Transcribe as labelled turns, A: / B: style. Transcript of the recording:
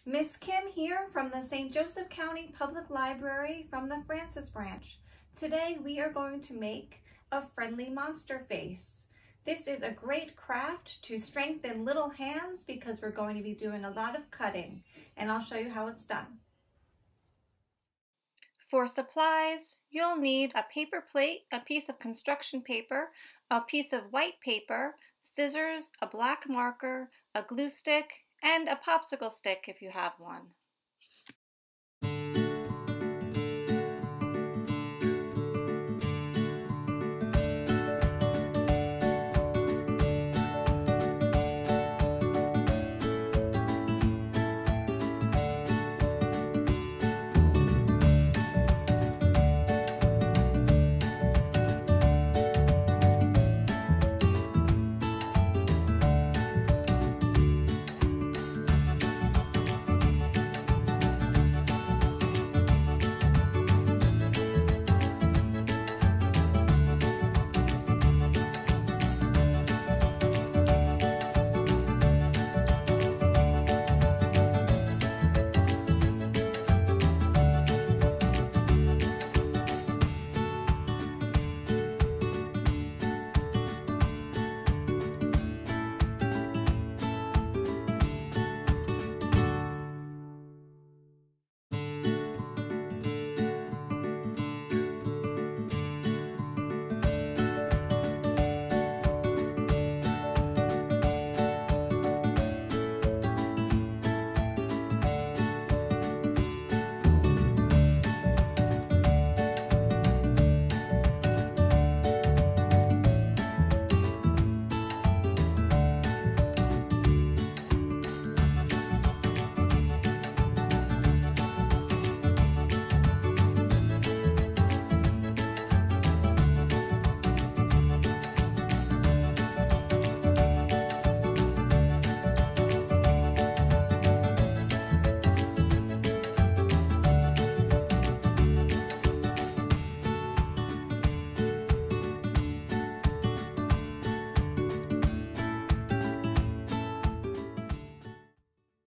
A: Miss Kim here from the St. Joseph County Public Library from the Francis branch. Today we are going to make a friendly monster face. This is a great craft to strengthen little hands because we're going to be doing a lot of cutting, and I'll show you how it's done. For supplies, you'll need a paper plate, a piece of construction paper, a piece of white paper, scissors, a black marker, a glue stick, and a popsicle stick if you have one.